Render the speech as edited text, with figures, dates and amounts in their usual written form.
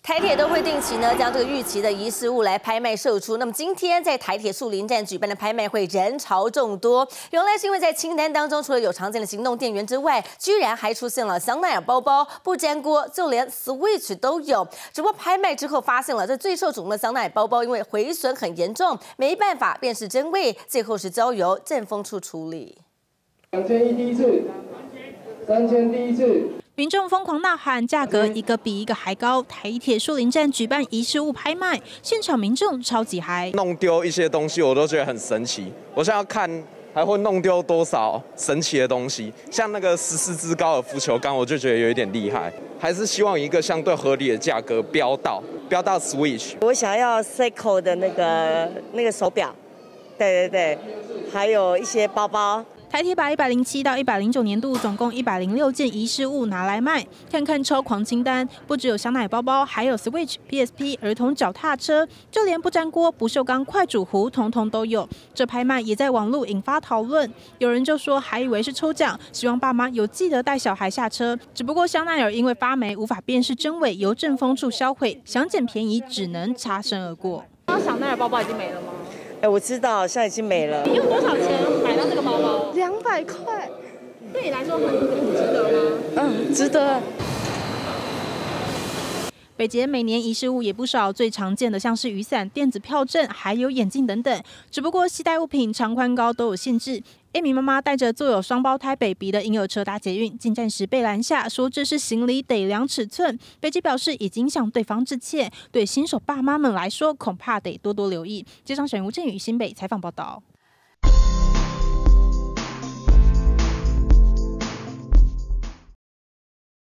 台铁都会定期呢将这个预期的遗失物来拍卖售出。那么今天在台铁树林站举办的拍卖会人潮众多，原来是因为在清单当中除了有常见的行动电源之外，居然还出现了香奈儿包包、不粘锅，就连 Switch 都有。只不过拍卖之后发现了这最受瞩目的香奈儿包包因为毁损很严重，没办法辨识真伪，最后是交由政风处处理。 2001第一次，3000第一次。 民众疯狂呐喊，价格一个比一个还高。台铁树林站举办遗失物拍卖，现场民众超级嗨， 弄丢一些东西我都觉得很神奇。我现在要看还会弄丢多少神奇的东西，像那个14支高尔夫球杆，我就觉得有一点厉害。还是希望以一个相对合理的价格标到 Switch。 我想要 Seiko 的那个手表，对，还有一些包包。 台铁把107到109年度总共106件遗失物拿来卖，看看超狂清单，不只有香奈儿包包，还有 Switch、PSP、儿童脚踏车，就连不粘锅、不锈钢快煮壶，统统都有。这拍卖也在网络引发讨论，有人就说还以为是抽奖，希望爸妈有记得带小孩下车。只不过香奈儿因为发霉无法辨识真伪，由政风处销毁，想捡便宜只能擦身而过。 那香奈儿包包已经没了吗？ 我知道，现在已经没了。 你用多少钱买到这个包包 ？200块。 对你来说很值得吗？ 值得。 北捷每年遗失物也不少，最常见的像是雨伞、电子票证，还有眼镜等等。只不过携带物品长宽高都有限制。A 名妈妈带着坐有双胞胎 baby 的婴儿车搭捷运，进站时被拦下，说这是行李得量尺寸。北捷表示已经向对方致歉，对新手爸妈们来说，恐怕得多多留意。记者小吴振宇新北采访报道。